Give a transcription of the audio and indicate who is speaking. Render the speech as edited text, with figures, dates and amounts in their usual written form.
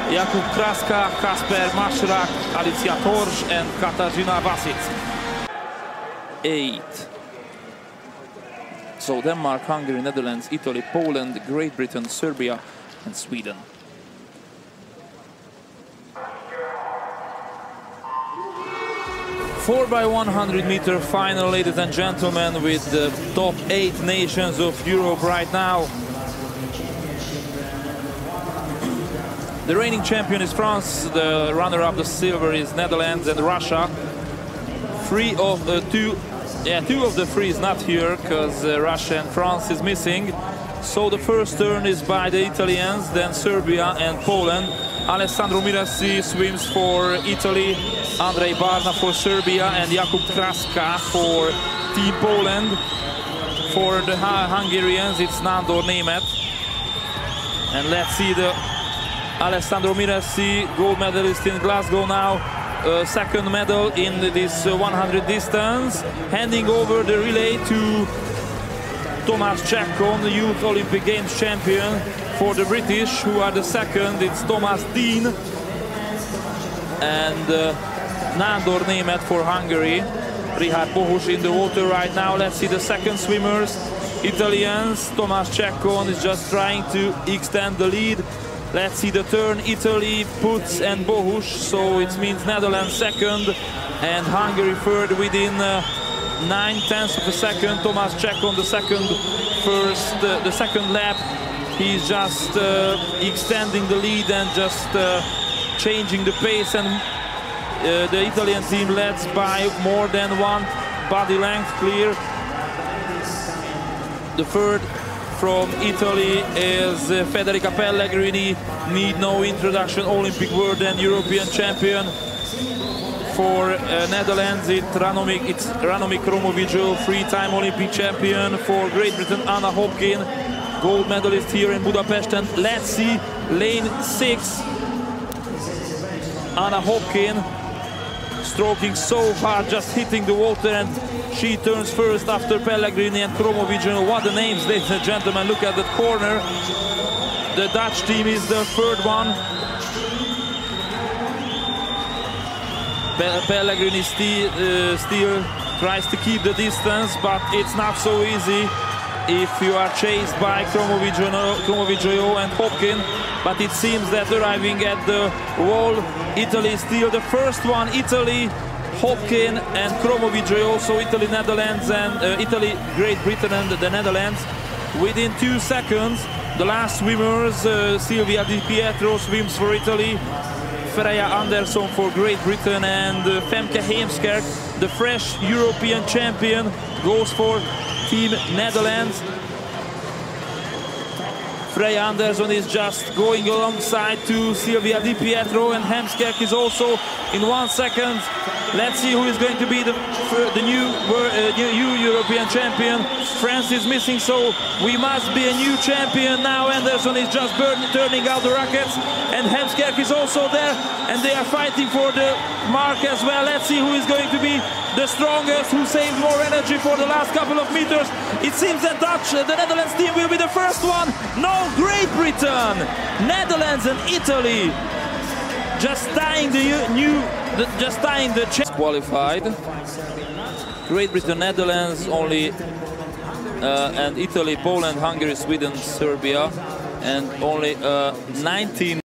Speaker 1: Jakub Kraska, Kasper Maszrak, Alicja Torsch and Katarzyna Vasic. 8. So Denmark, Hungary, Netherlands, Italy, Poland, Great Britain, Serbia and Sweden. Four by 100 meter final, ladies and gentlemen, with the top 8 nations of Europe right now. The reigning champion is France, the runner-up, the silver, is Netherlands and Russia. Two of the three is not here because Russia and France is missing. So the first turn is by the Italians, then Serbia and Poland. Alessandro Mirassi swims for Italy, Andrej Barna for Serbia and Jakub Kraska for Team Poland. For the Hungarians it's Nandor Németh. And let's see the Alessandro Mirassi, gold medalist in Glasgow now, second medal in this 100 distance, handing over the relay to Tomáš Čechon, the Youth Olympic Games champion. For the British, who are the second, it's Thomas Dean and Nandor Németh for Hungary. Richard Bohus in the water right now. Let's see the second swimmers. Italians, Tomáš Čechon is just trying to extend the lead. Let's see the turn. Italy, Puts and Bohus, so it means Netherlands second and Hungary third within 9/10 of a second. Tomáš Čechon the second lap. He's just extending the lead and just changing the pace, and the Italian team leads by more than 1 body length clear. The third from Italy is Federica Pellegrini, need no introduction, Olympic world and European champion. For Netherlands it's Ranomi Kromowidjojo, 3-time Olympic champion. For Great Britain, Anna Hopkin, gold medalist here in Budapest. And let's see lane 6, Anna Hopkin stroking so hard, just hitting the water, and she turns first after Pellegrini and Kromowidjojo. What the names, ladies and gentlemen. Look at that corner. The Dutch team is the third one. Pellegrini still tries to keep the distance, but it's not so easy if you are chased by Kromowidjojo and Hopkin. But it seems that arriving at the wall, Italy is still the first one. Italy, Hopkin and Kromowidjojo, so Italy, Netherlands, and Italy, Great Britain and the Netherlands. Within 2 seconds, the last swimmers, Silvia Di Pietro swims for Italy, Freya Andersson for Great Britain, and Femke Heemskerk, the fresh European champion, goes for Team Netherlands. Freya Andersson is just going alongside to Silvia Di Pietro, and Heemskerk is also in 1 second. Let's see who is going to be the new European champion. France is missing, so we must be a new champion now. Andersson is just turning out the rockets, and Heemskerk is also there, and they are fighting for the mark as well. Let's see who is going to be the strongest, who saves more energy for the last couple of meters. It seems that the Netherlands team will be the first one. No, Great Britain, Netherlands and Italy just tying the qualified. Great Britain, Netherlands only, and Italy, Poland, Hungary, Sweden, Serbia, and only 19